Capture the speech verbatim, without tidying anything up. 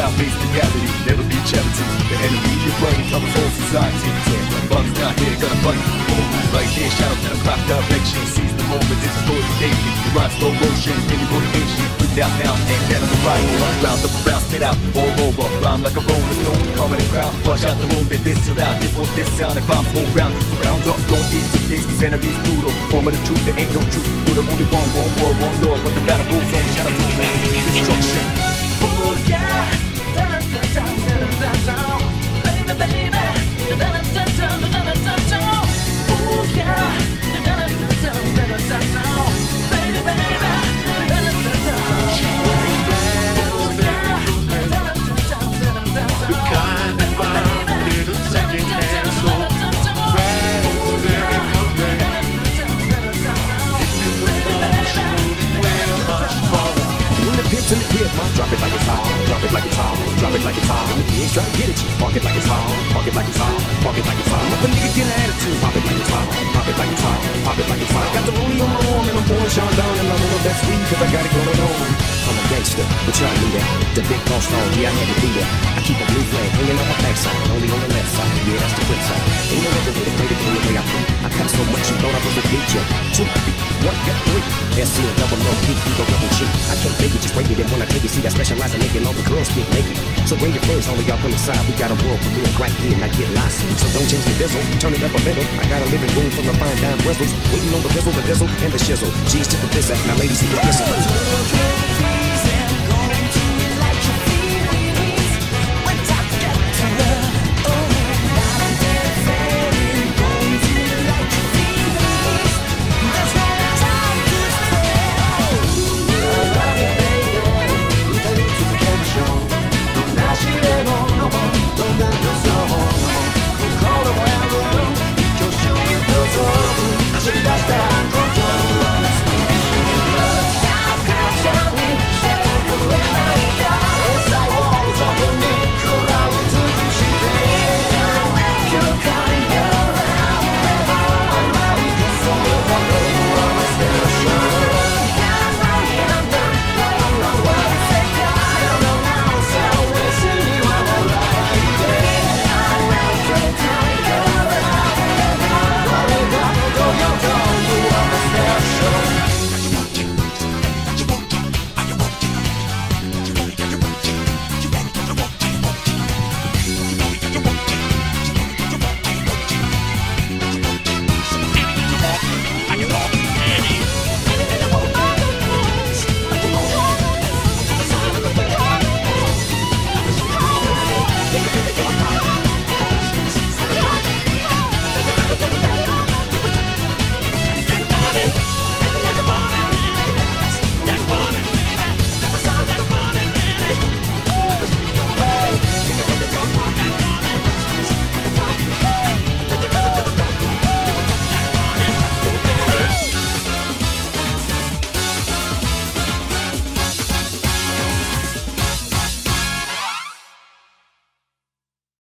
cloud-based reality, never be charity. The enemy you're running covers whole society. Bugs not here, gonna bug you. Right here, shout out to the clock direction. Seize the moment, this is for the nation. You ride slow motion, give me motivation. Put it out now, and then I'm riding. Round up around, spit out, all over. Rhyme like a rolling stone, cover the crowd. Flush out the room, then this till out. This won't this sound, if I'm full round. Round up, don't eat to this, these enemies brutal. Form of the truth, there ain't no truth. You're the only one, one world, one Lord. But the battle rules on, shout out to the man, destruction. Oh yeah, da da da da da da da, baby baby, da da da da da da da da. Oh yeah, da da da da da da da da, baby baby, da da da da da. Oh yeah, da da da da da da da. The kind of fun, little second-hand soul. Raspberry cocaine. If you were emotional, well, much more. When the pips in the pit, drop it like it's hot, drop it like it's hot, drop it like it's hot. When the pigs try to get at you, park it like it's hot, park it like it's hot, park it like it's hot. If a nigga get an attitude, pop it like it's hot, pop it like it's hot, pop it like it's hot. Got the rollie on my arm and I'm pouring Sean down and I'm on that sweet cause I got it going on. I'm a gangster, but y'all knew that. The big boss dog, yeah I had to do that. I keep a blue flag hanging on my backside, only on the left side, yeah that's the flip side. Ain't no other way to play the game the way I play. I cut so much you thought I was a D J. Two, one, got three. S C and double O, P, P, go double G. I can't make it, just break it, and when I take it, see I specialize in making all the girls get naked. So bring your friends, all of y'all come inside. We got a world premiere right here, and I get lost. So don't change the diesel, turn it up a little. I got a living room full of fine dime bristles, waiting on the bizzle, the dizzle, and the shizzle. G's to the bizzle, now ladies, see the whistle.